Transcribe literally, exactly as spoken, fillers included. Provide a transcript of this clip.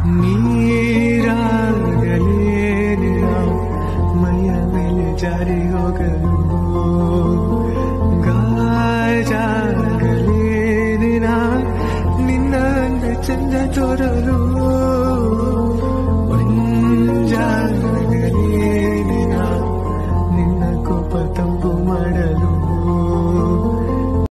ನೀರಾಗಲೇನೆ ಮೈಯ ಮೇಲೆ ಜಾರಿ ಹೋಗಲು ಗಾಜಾಗಲೇನೆ ನಿನ್ನ ಚಂದ ತೋರಲು